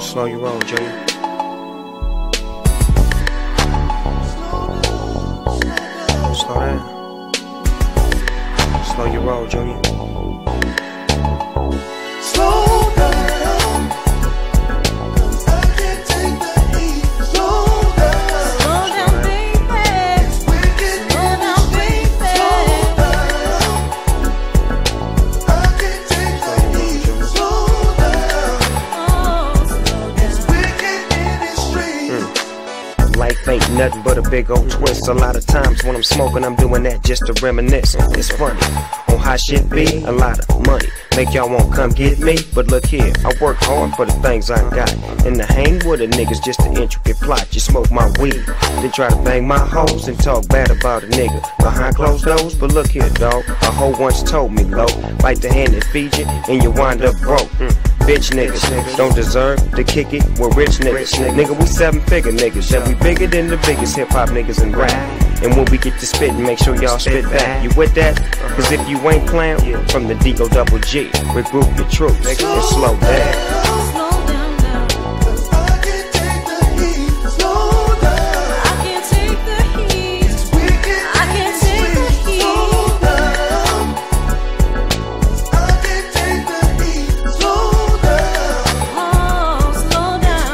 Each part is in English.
Slow your roll, Junior. Slow down. Slow your roll, Junior. Slow down, 'cause I can't take the heat. Slow down. Slow down, baby. It's wicked Slow in the down, street. baby. Slow down. I can't take the heat. Slow down. Oh, slow down. It's wicked in the street. Life ain't nothing but a big old twist. A lot of times when I'm smoking, I'm doing that just to reminisce. It's funny on how shit be. A lot of money make y'all won't come get me. But look here, I work hard for the things I got. And to hang with a nigga's just an intricate plot. You smoke my weed, then try to bang my hoes and talk bad about a nigga behind closed doors. But look here, dawg, a hoe once told me, low, bite the hand that feeds you and you wind up broke. Bitch niggas don't deserve to kick it with rich niggas. Nigga, we 7-figure niggas, and we bigger than the biggest hip-hop niggas in rap. And when we get to spittin', make sure y'all spit back. You with that? Cause if you ain't playin', from the D-O-double-G, regroup your troops and slow down. Slow down now. 'Cause I can't take the heat. Slow down. I can't take the heat. It's wicked I in can't the take the street. heat. Slow down. 'Cause I can't take the heat. Slow down. Oh, slow down.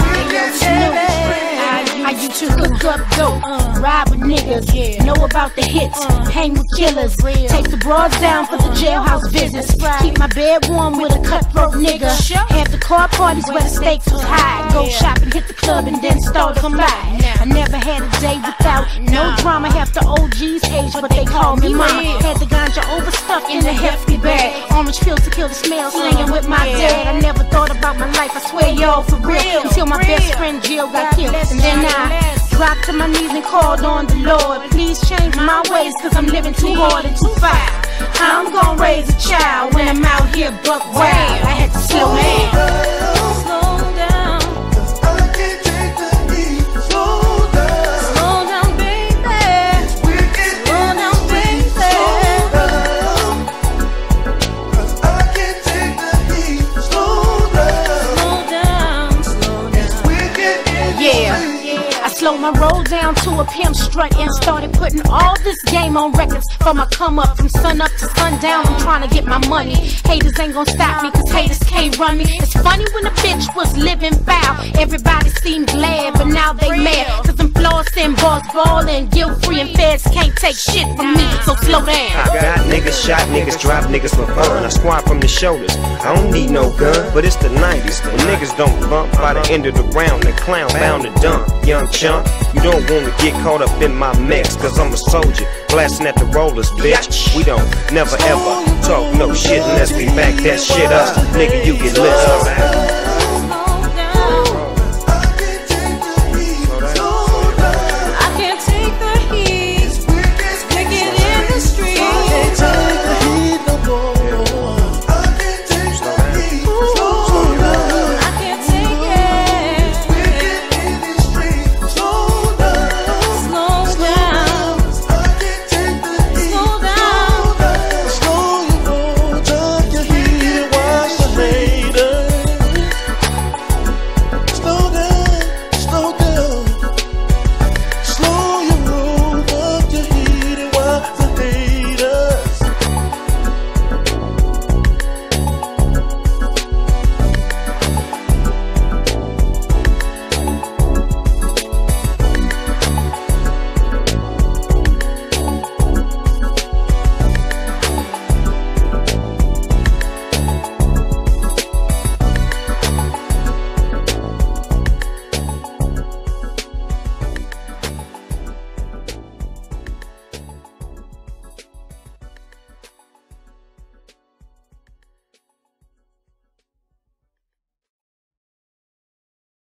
I used to hook up dope, ride with niggas, know about the hits, hang with killers, take the broads down for the jailhouse visits, keep my bed warm with a cutthroat nigga, have the car parties where the stakes was high, go shopping, hit the club and then start to fly. I never had a day without no drama, half the OGs age but they call me mama. Had the ganja overstuffed in a hefty bag, orange peel to kill the smell, slinging with my dad. I never thought about my life, I swear y'all for real, until my best friend Jill got killed, and then I dropped to my knees and called on the Lord. Please change my ways, cause I'm living too hard and too fast. How I'm gonna raise a child when I'm out here buck wild? I had to slow down. Slow down. 'Cause I can't take the heat. Slow down. Slow down, baby. It's wicked Slow in the down, street. baby. Slow down. 'Cause I can't take the heat. Slow down. Slow down. Slow It's down. wicked in the Yeah. street. I slowed my roll down to a pimp strut and started putting all this game on records from my come up from sun up to sundown. I'm trying to get my money. Haters ain't gonna stop me cause haters can't run me. It's funny when a bitch was living foul. Everybody seemed glad, but now they mad. Cause I'm flossing, boss ballin', guilt free and feds can't take shit from me. So slow down. I got niggas, shot niggas, drop niggas for fun. I squat from the shoulders. I don't need no gun, but it's the 90s. When niggas don't bump by the end of the round, the clown bound to dump. Young chump, you don't wanna get caught up in my mix, cause I'm a soldier, blasting at the rollers, bitch. We don't never ever talk no shit unless we back that shit up. Nigga, you get lit up.